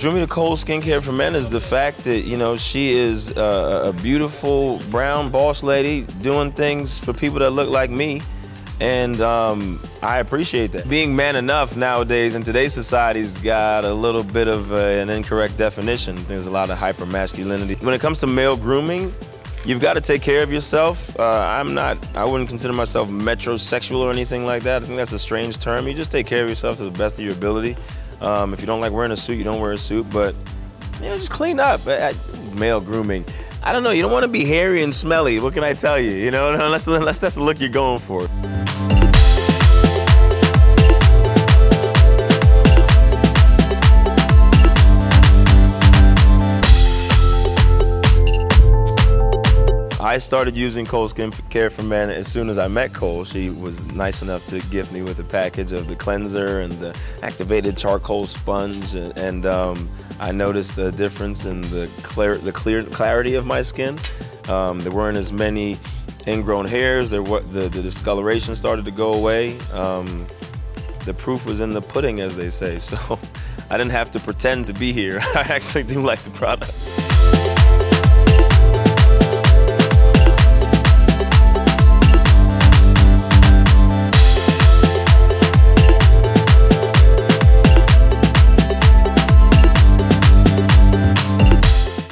drew me to Cole Skincare for Men is the fact that, you know, she is a beautiful brown boss lady doing things for people that look like me. And I appreciate that. Being man enough nowadays in today's society's got a little bit of an incorrect definition. There's a lot of hyper-masculinity. When it comes to male grooming, you've got to take care of yourself. I wouldn't consider myself metrosexual or anything like that. I think that's a strange term. You just take care of yourself to the best of your ability. If you don't like wearing a suit, you don't wear a suit, but you know, just clean up. Male grooming. I don't know, you don't want to be hairy and smelly. What can I tell you? You know, unless that's the look you're going for. I started using Cole Skincare for Men as soon as I met Cole. She was nice enough to gift me with a package of the cleanser and the activated charcoal sponge, and I noticed a difference in the clarity of my skin. There weren't as many ingrown hairs. The discoloration started to go away. The proof was in the pudding, as they say, so I didn't have to pretend to be here. I actually do like the product.